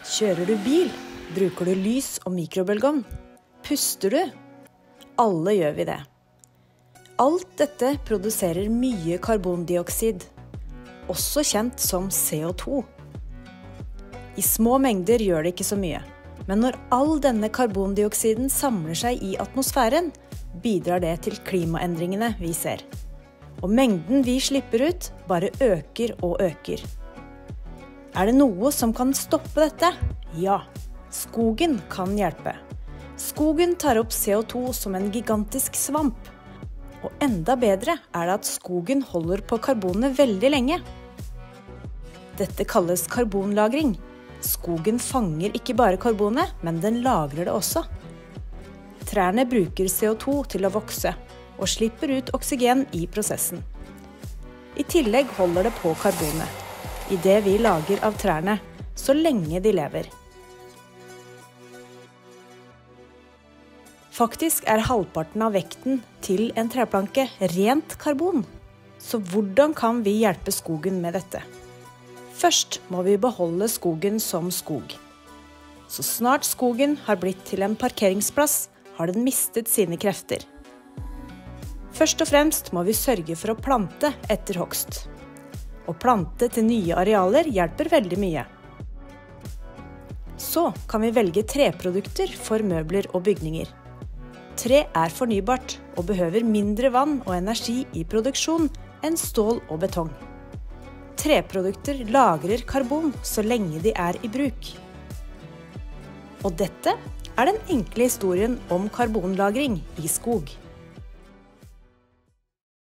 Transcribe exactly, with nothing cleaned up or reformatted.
Kjører du bil? Bruker du lys og mikrobølgeovn? Puster du? Alle gjør vi det. Alt dette produserer mye karbondioksid, også kjent som C O to. I små mengder gjør det ikke så mye, men når all denne karbondioksiden samler seg i atmosfæren, bidrar det til klimaendringene vi ser. Og mengden vi slipper ut bare øker og øker. Er det noe som kan stoppe dette? Ja, skogen kan hjelpe. Skogen tar opp C O to som en gigantisk svamp. Og enda bedre er det at skogen holder på karbonet veldig lenge. Dette kalles karbonlagring. Skogen fanger ikke bare karbonet, men den lagrer det også. Trærne bruker C O to til å vokse, og slipper ut oksygen i prosessen. I tillegg holder det på karbonet, i det vi lager av trærne, så lenge de lever. Faktisk er halvparten av vekten til en treplanke rent karbon. Så hvordan kan vi hjelpe skogen med dette? Først må vi beholde skogen som skog. Så snart skogen har blitt til en parkeringsplass, har den mistet sine krefter. Først og fremst må vi sørge for å plante etter hogst. Å plante til nye arealer hjelper veldig mye. Så kan vi velge treprodukter for møbler og bygninger. Tre er fornybart og behøver mindre vann og energi i produksjon enn stål og betong. Treprodukter lagrer karbon så lenge de er i bruk. Og dette er den enkle historien om karbonlagring i skog.